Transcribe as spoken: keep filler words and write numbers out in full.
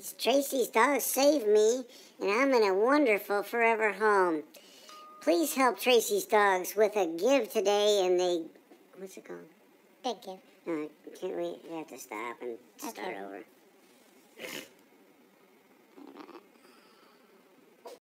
Tracy's dogs saved me, and I'm in a wonderful forever home. Please help Tracy's dogs with a give today, and they, what's it called? Big give. No, can't we? We have to stop and start Okay. over.